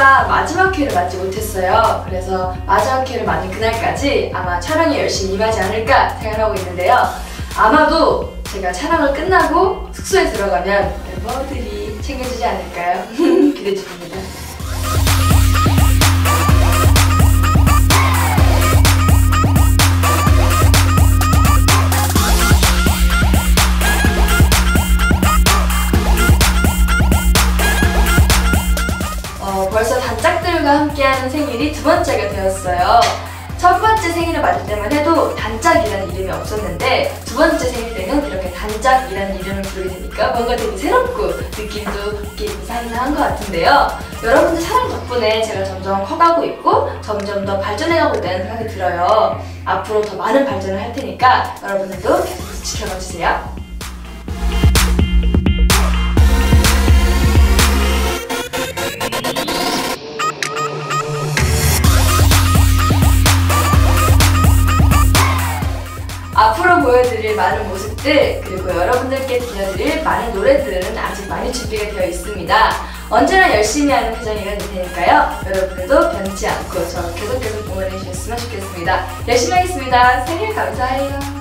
생일보다 마지막 회를 맞지 못했어요. 그래서 마지막 회를 맞는 그날까지 아마 촬영에 열심히 임하지 않을까 생각하고 있는데요. 아마도 제가 촬영을 끝나고 숙소에 들어가면 멤버들이 챙겨주지 않을까요? 기대 중입니다. 벌써 단짝들과 함께하는 생일이 두 번째가 되었어요. 첫 번째 생일을 맞을 때만 해도 단짝이라는 이름이 없었는데 두 번째 생일 때는 이렇게 단짝이라는 이름을 부르게 되니까 뭔가 되게 새롭고 느낌도 되게 이상한 것 같은데요. 여러분들 사랑 덕분에 제가 점점 커가고 있고 점점 더 발전해가고 있다는 생각이 들어요. 앞으로 더 많은 발전을 할 테니까 여러분들도 계속 지켜봐 주세요. 앞으로 보여드릴 많은 모습들 그리고 여러분들께 들려드릴 많은 노래들은 아직 많이 준비가 되어 있습니다. 언제나 열심히 하는 회전이가 될 테니까요. 여러분들도 변치 않고 저 계속 응원해 주셨으면 좋겠습니다. 열심히 하겠습니다. 생일 감사해요.